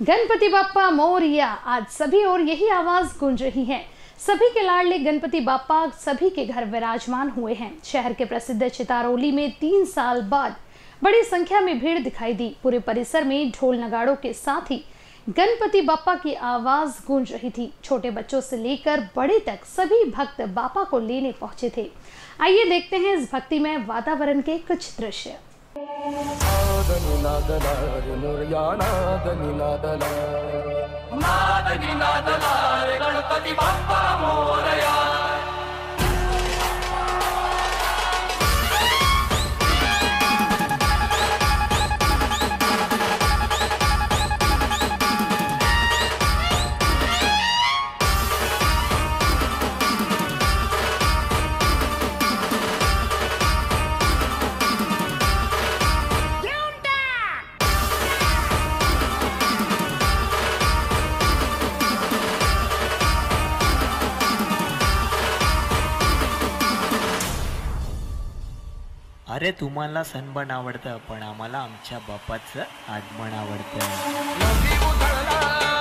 गणपति बप्पा मोरया, आज सभी और यही आवाज गूंज रही है। सभी के लाडले गणपति बप्पा सभी के घर विराजमान हुए हैं। शहर के प्रसिद्ध चितारोली में 3 साल बाद बड़ी संख्या में भीड़ दिखाई दी। पूरे परिसर में ढोल नगाड़ों के साथ ही गणपति बप्पा की आवाज गूंज रही थी। छोटे बच्चों से लेकर बड़े तक सभी भक्त बापा को लेने पहुंचे थे। आइए देखते हैं इस भक्तिमय वातावरण के कुछ दृश्य। गणपति बप्पा मोरया। अरे तुम्हाला सणबन आवडतं, पण आम्हाला आमच्या बाप्पाचं आगमन आवडतं।